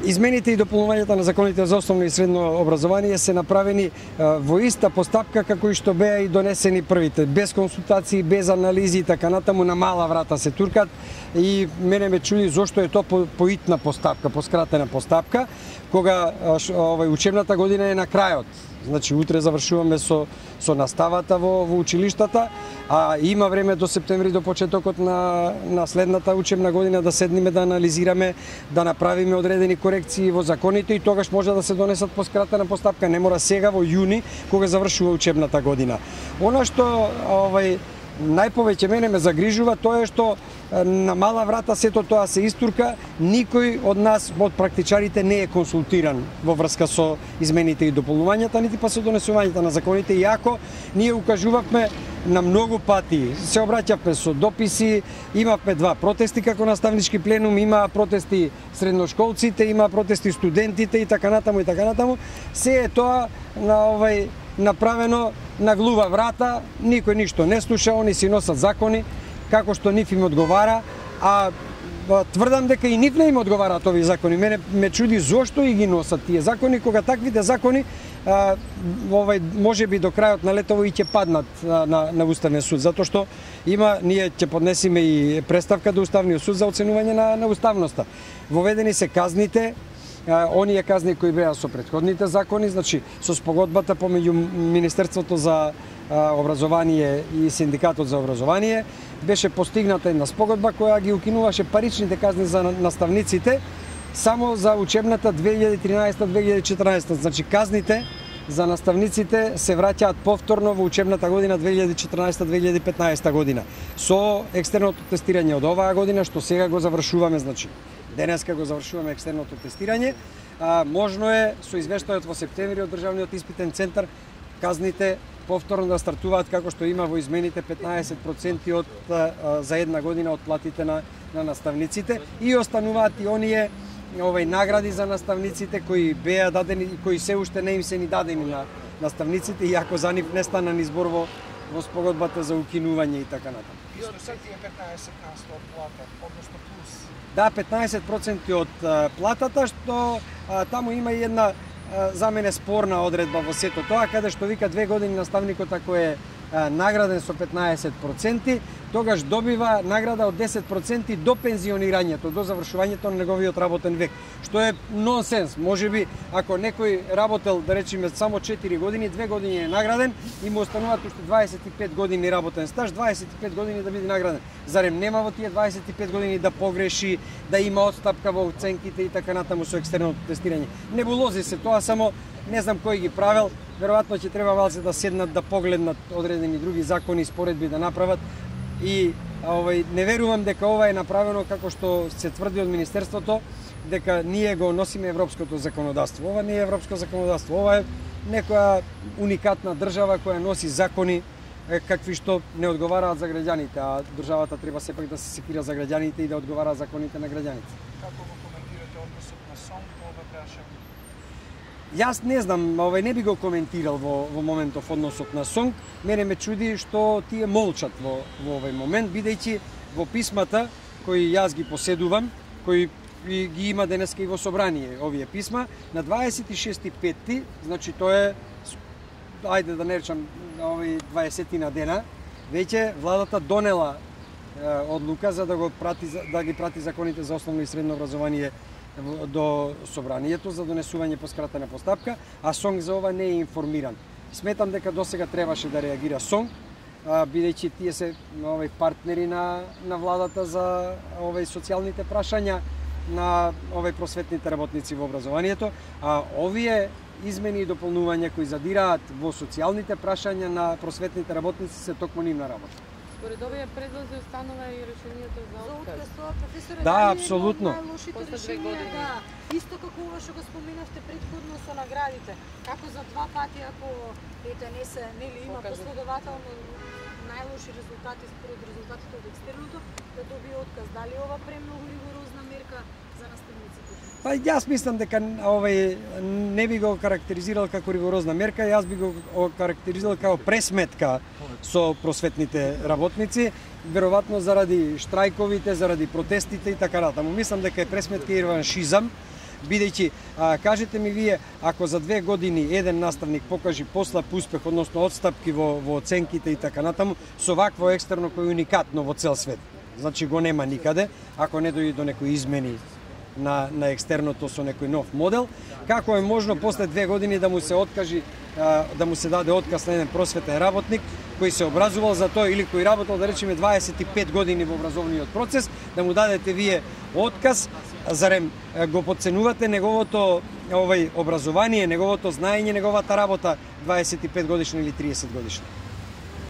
Измените и дополнувањата на законите за основно и средно образование се направени во иста постапка како и што беа и донесени првите, без консултации, без анализи и така натаму, на мала врата се туркат, и мене ме чуди зошто е тоа по итна постапка, по скратена постапка, кога учебната година е на крајот. Значи утре завршуваме со наставата во училиштата, а има време до септември, до почетокот на следната учебна година да седниме, да анализираме, да направиме одредени корекции во законите, и тогаш може да се донесат по скратена постапка. Не мора сега во јуни кога завршува учебната година. Она што најповеќе мене ме загрижува, тоа е што на мала врата сето тоа се истурка, никој од нас, од практичарите, не е консултиран во врска со измените и дополнувањата, нити па со донесувањето на законите, иако ние укажувавме на многу пати, се обраќавме со дописи, имавме 2 протести како наставнички пленум, има протести средношколците, има протести студентите и така натаму и така натаму. Се е тоа направено на глува врата, никој ништо не слуша, они си носат закони како што нив им одговара, а тврдам дека и нив не им одговараат овие закони. Мене ме чуди зошто и ги носат тие закони, кога таквите закони може би до крајот на летово и ќе паднат на Уставен суд, затоа што ние ќе поднесиме и преставка до Уставниот суд за оценување на уставноста. Воведени се казните, оние казни кои беа со претходните закони, значи со спогодбата помеѓу Министерството за образование и Синдикатот за образование, беше постигната една спогодба која ги укинуваше паричните казни за наставниците само за учебната 2013-2014. Значи казните за наставниците се враќаат повторно во учебната година 2014-2015 година. Со екстерното тестирање од оваа година, што сега го завршуваме, значи денеска го завршуваме екстерното тестирање, можно е со извештајот во септември од Државниот испитен центар казните повторно да стартуваат како што има во измените 15% за една година од платите на наставниците, и остануваат и оние награди за наставниците кои беа дадени и кои се уште не им се ни дадени на наставниците, иако за нив не стана ни збор во спогодбата за укинување и така натаму. Исто се тие 15% од плата, односно плюс. Да, 15% од платата, што таму има и една за мене спорна одредба во сето тоа, каде што вика 2 години наставникот ако е награден со 15%, тогаш добива награда од 10% до пензионирањето, до завршувањето на неговиот работен век, што е нонсенс. Можеби ако некој работел, да речеме, само 4 години, 2 години е награден и му остануваат уште 25 години работен стаж, 25 години да биде награден. Зарем нема во тие 25 години да погреши, да има отстапка во оценките и така натаму со екстерното тестирање? Небулози се тоа, само не знам кој ги правел, веројатно ќе треба малце да седнат да погледнат одредени други закони и споредби да направат, и не верувам дека ова е направено како што се тврди од Министерството, дека ние го носиме европското законодавство. Ова не е европско законодавство, ова е некоја уникатна држава која носи закони какви што не одговараат за граѓаните, а државата треба сепак да се секира за граѓаните и да одговара законите на граѓаните. Како го коментирате односот на СОНК во ова прашање? Јас не знам, не би го коментирал во моментов односот на СОНК. Мене ме чуди што тие молчат во овој момент, бидејќи во писмата кои јас ги поседувам, кои ги има денеска и во собрание овие писма, на 26.5, значи тоа е, ајде да не речам, 20 дена, веќе владата донела одлука за да ги прати законите за основно и средно образование до собранието за донесување по скратена постапка, а СОНК за ова не е информиран. Сметам дека досега требаше да реагира СОНК, бидејќи тие се партнери на владата за социјалните прашања на просветните работници во образованието, а овие измени и дополнувања кои задираат во социјалните прашања на просветните работници се токму нивна работа. Според овие предлози останува и решението за отказ. Да, апсолутно. После 2 години. Да, исто како ова што го споменавте претходно со наградите. Како за 2 пати, ако не се, има последователно најлоши резултати според резултатите од екстерното, да добие отказ. Дали ова премногу ригорозна мерка за наставниците? Па јас мислам дека не би го карактеризирал како ригорозна мерка, јас би го карактеризирал како пресметка со просветните работници, веројатно заради штрајковите, заради протестите и така натаму. Мислам дека е пресметка и реваншизам бидејќи кажете ми вие, ако за 2 години еден наставник покажи послаб успех, односно отстапки во оценките и така натаму, со вакво екстерно кој е уникатно во цел свет, значи го нема никаде, ако не дојде до некои измени на екстерното со некој нов модел, како е можно после 2 години да му се откажи, да му се даде отказ на еден просветен работник кој се образувал за тоа или кој работел, да речеме, 25 години во образовниот процес, да му дадете вие отказ? Зарем го подценувате неговото образование, неговото знаење, неговата работа 25 годишна или 30 годишна?